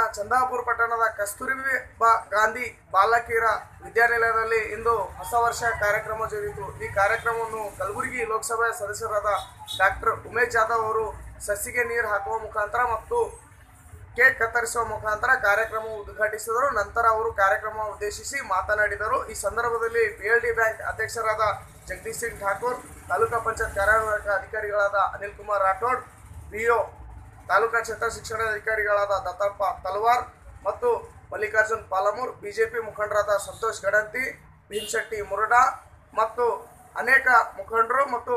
ಚಂದಾಪುರ ಪಟ್ಟಣದ ಕಸ್ತೂರಿಬಾ ಗಾಂಧಿ ಬಾಲಕಿಯರ ವಿದ್ಯಾನಿಲಯದಲ್ಲಿ ಇಂದು ಹೊಸ ವರ್ಷ ಕಾರ್ಯಕ್ರಮ ಜರುಗಿತು. ಈ ಕಾರ್ಯಕ್ರಮವನ್ನು ಕಲಬುರಗಿ ಲೋಕಸಭೆ ಸದಸ್ಯರಾದ ಡಾಕ್ಟರ್ ಉಮೇಶ್ ಜಾಧವ್ ಅವರು ಸಸಿಗೆ ನೀರು ಹಾಕುವ ಮುಖಾಂತರ ಮತ್ತು ಕೇಕ್ ಕತ್ತರಿಸುವ ಮುಖಾಂತರ ಕಾರ್ಯಕ್ರಮ ಉದ್ಘಾಟಿಸಿದರು. ನಂತರ ಅವರು ಕಾರ್ಯಕ್ರಮ ಉದ್ದೇಶಿಸಿ ಮಾತನಾಡಿದರು. ಈ ಸಂದರ್ಭದಲ್ಲಿ PLD ಬ್ಯಾಂಕ್ ಅಧ್ಯಕ್ಷರಾದ ಜಗದೀಶ್ ಸಿಂಗ್ ಠಾಕೂರ್, ತಾಲೂಕಾ ಪಂಚಾಯತ್ ಕಾರ್ಯನಿರ್ವಾಹಕ ಅಧಿಕಾರಿಗಳಾದ ಅನಿಲ್ ಕುಮಾರ್ ರಾಠೋಡ್, PO ತಾಲೂಕಾ ಕ್ಷೇತ್ರ ಶಿಕ್ಷಣಾಧಿಕಾರಿಗಳಾದ ದತ್ತಪ್ಪ ತಲವಾರ್ ಮತ್ತು ಮಲ್ಲಿಕಾರ್ಜುನ್ ಪಾಲಮೂರ್, ಬಿಜೆಪಿ ಮುಖಂಡರಾದ ಸಂತೋಷ್ ಗಡಂತಿ, ಭೀಮಶೆಟ್ಟಿ ಮುರಡಾ ಮತ್ತು ಅನೇಕ ಮುಖಂಡರು ಮತ್ತು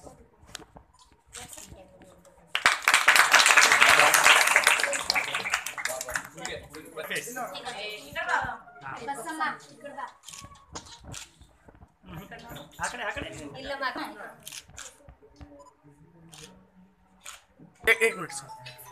एक मिनट सर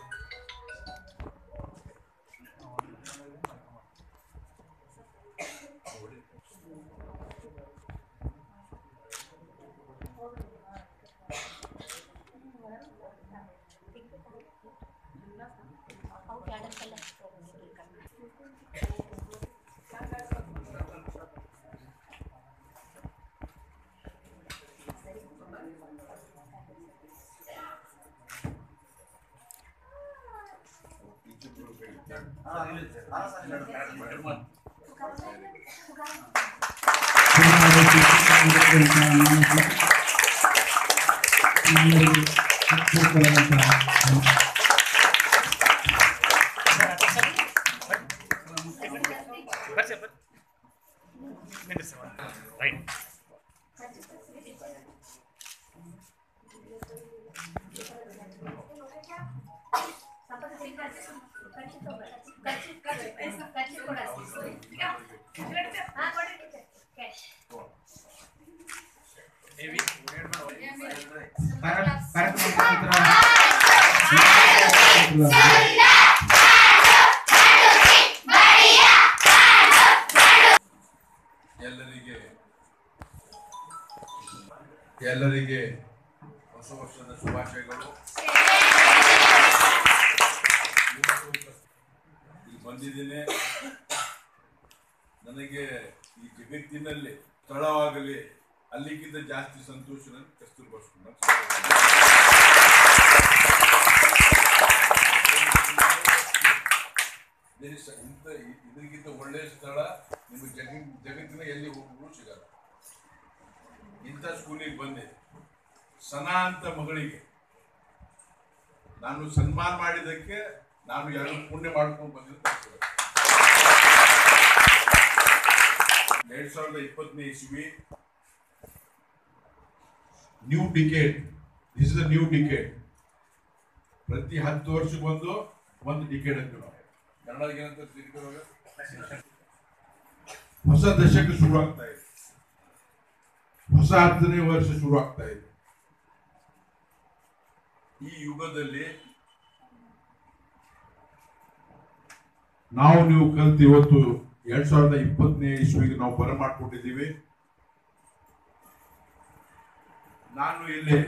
ಎಲ್ಲರಿಗೆ ಹೊಸ ವರ್ಷದ ಶುಭಾಶಯಗಳು. ಇಲ್ಲಿ ಬಂದಿದ್ದೇನೆ. ನನಗೆ ಈ ಜಗತ್ತಿನಲ್ಲಿ ಸ್ಥಳವಾಗಲಿ ಅಲ್ಲಿಗಿಂತ ಜಾಸ್ತಿ ಸಂತೋಷ ನನಗೆ ಕಸ್ತೂರ್ಬಾ ಇದಕ್ಕಿಂತ ಒಳ್ಳೆಯ ಸ್ಥಳ ನಿಮಗೆ ಜಗತ್ತಿನ ಎಲ್ಲಿ ಹೋಗಲು ಸಿಗಲ್ಲ. ಇಂಥ ಸ್ಕೂಲಿಗೆ ಬಂದೆ. ಸನಾ ಅಂತ ಮಗಳಿಗೆ ನಾನು ಸನ್ಮಾನ ಮಾಡಿದ್ದಕ್ಕೆ ನಾನು ಯಾರು ಪುಣ್ಯ ಮಾಡ್ಕೊಂಡು ಬಂದಿದ್ದೆ. 2020ನೇ ಇಸ್ವಿ new decade. This is a new decade. ಪ್ರತಿ 10 ವರ್ಷಕ್ಕೊಂದು ಒಂದು ಡಿಕೇಡ್ ಅಂತ ನಾವು ಕನ್ನಡಕ್ಕೆ ಏನಂತ ಹೊಸ ದಶಕ ಶುರು ಆಗ್ತಾ ಇದೆ. ಹೊಸ 10ನೇ ವರ್ಷ ಶುರು ಆಗ್ತಾ ಇದೆ. ಈ ಯುಗದಲ್ಲಿ ನಾವು ನೀವು ಕಲ್ತು ಇವತ್ತು 2020ನೇ ಇಸ್ವಿಗೆ ನಾವು ಬರಮಾಡ್ಕೊಂಡಿದ್ದೀವಿ. ನಾನು ಇಲ್ಲಿ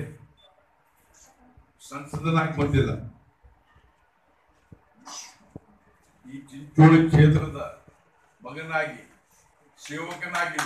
ಸಂಸದನಾಗಿ ಬಂದಿಲ್ಲ. ಈ ಚಿಂಚೋಳಿ ಕ್ಷೇತ್ರದ ಮಗನಾಗಿ ಸೇವಕನಾಗಿ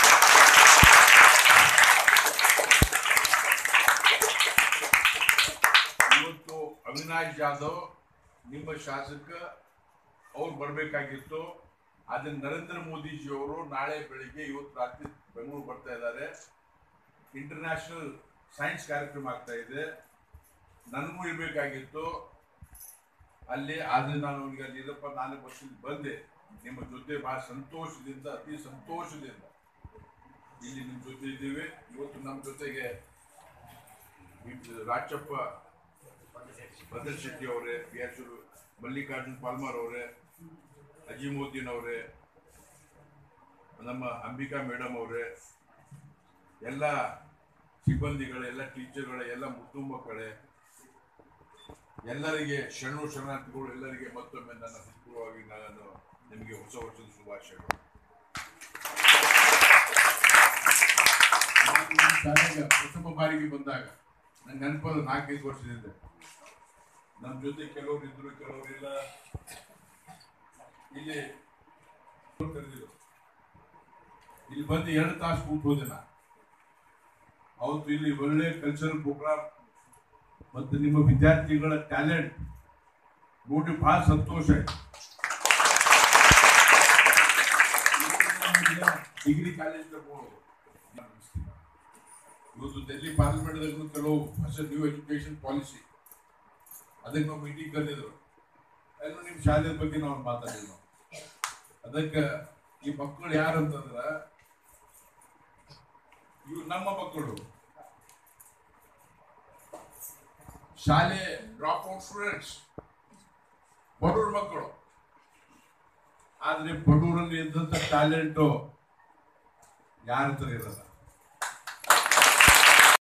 ಇವತ್ತು ಅವಿನಾಶ್ ಜಾಧವ್ ನಿಮ್ಮ ಶಾಸಕ ಅವ್ರು ಬರಬೇಕಾಗಿತ್ತು. ಆದ್ರೆ ನರೇಂದ್ರ ಮೋದಿಜಿ ಅವರು ನಾಳೆ ಬೆಳಿಗ್ಗೆ ಇವತ್ತು ರಾತ್ರಿ ಬೆಂಗಳೂರು ಬರ್ತಾ ಇದ್ದಾರೆ. ಇಂಟರ್ನ್ಯಾಷನಲ್ ಸೈನ್ಸ್ ಕಾರ್ಯಕ್ರಮ ಆಗ್ತಾ ಇದೆ. ನನಗೂ ಇರಬೇಕಾಗಿತ್ತು ಅಲ್ಲಿ. ಆದ್ರೆ ನಾನು ಅವನಿಗೆ ಅಲ್ಲಿ ಇಲ್ಲಪ್ಪ, ನಾನೇ ಬಸ್ಸಲ್ಲಿ ಬಂದೆ. ನಿಮ್ಮ ಜೊತೆ ಬಹಳ ಸಂತೋಷದಿಂದ, ಅತಿ ಸಂತೋಷದಿಂದ ಇಲ್ಲಿ ನಿಮ್ಮ ಜೊತೆ ಇದ್ದೀವಿ. ಇವತ್ತು ನಮ್ಮ ಜೊತೆಗೆ ರಾಜಪ್ಪ ಭದ್ರಶೆಟ್ಟಿ ಅವರೇ, ಮಲ್ಲಿಕಾರ್ಜುನ್ ಪಾಲ್ಮಾರ್ ಅವರೇ, ಅಜೀಮುದ್ದೀನ್ ಅವರೇ, ನಮ್ಮ ಅಂಬಿಕಾ ಮೇಡಮ್ ಅವರೇ, ಎಲ್ಲ ಸಿಬ್ಬಂದಿಗಳೇ, ಎಲ್ಲ ಟೀಚರ್ಗಳೇ, ಎಲ್ಲ ಮುದ್ದು ಮಕ್ಕಳೇ, ಎಲ್ಲರಿಗೆ ಶರಣಾರ್ಥಿಗಳು ಎಲ್ಲರಿಗೆ ಮತ್ತೊಮ್ಮೆ ನನ್ನ ಹೃತ್ಪೂರ್ವವಾಗಿ ನಾನು ನಿಮಗೆ ಹೊಸ ವರ್ಷದ ಶುಭಾಶಯಗಳು. ಪ್ರಥಮ ಬಾರಿಗೆ ಬಂದಾಗ ನಂಗೆ ನೆನಪದ 4-5 ವರ್ಷದಿಂದ ನಮ್ಮ ಜೊತೆ ಕೆಲವರು ಇದ್ರು, ಕೆಲವರಿಲ್ಲ. ಇಲ್ಲಿ ಕರೆದಿದ್ರು. ಇಲ್ಲಿ ಬಂದು 2 ತಾಸು ಕೂತು ಹೋದೆ ನಾನು. ಅವತ್ತು ಇಲ್ಲಿ ಒಳ್ಳೆ ಕಲ್ಚರಲ್ ಪ್ರೋಗ್ರಾಮ್ ಮತ್ತು ನಿಮ್ಮ ವಿದ್ಯಾರ್ಥಿಗಳ ಟ್ಯಾಲೆಂಟ್ ನೋಡಿ ಬಹಳ ಸಂತೋಷ ಆಯ್ತು. ಡಿಗ್ರಿ ಕಾಲೇಜ್ ಇವತ್ತು ಡೆಲ್ಲಿ ಪಾರ್ಲಿಮೆಂಟ್ ಕೆಲವು ಹೊಸ ನ್ಯೂ ಎಜುಕೇಶನ್ ಪಾಲಿಸಿ ಅದಕ್ಕೆ ನಾವು ಮೀಟಿಂಗ್ ಕರೆದಿದ್ರು. ಎಲ್ಲರೂ ನಿಮ್ಮ ಶಾಲೆ ಬಗ್ಗೆ ನಾವು ಮಾತಾಡಿದ್ವಿ. ಅದಕ್ಕೆ ಈ ಮಕ್ಕಳು ಯಾರು ಅಂತಂದ್ರ ಇವು ನಮ್ಮ ಮಕ್ಕಳು, ಶಾಲೆ ಡ್ರಾಪ್ ಔಟ್ ಸ್ಟೂಡೆಂಟ್ಸ್, ಬಡವ್ರ ಮಕ್ಕಳು. ಆದ್ರೆ ಬಡವರಲ್ಲಿ ಇದ್ದಂತ ಟ್ಯಾಲೆಂಟು ಯಾರ ಹತ್ರ ಇರಲ್ಲ.